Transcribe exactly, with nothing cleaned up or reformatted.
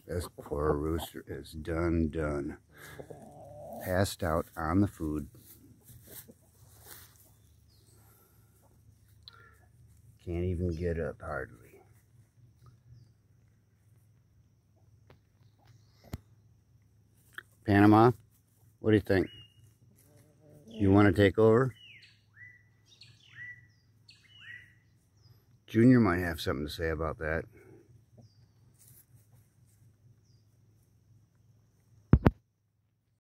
This poor rooster is done, done. Passed out on the food. Can't even get up hardly. Panama, what do you think? You want to take over? Junior might have something to say about that.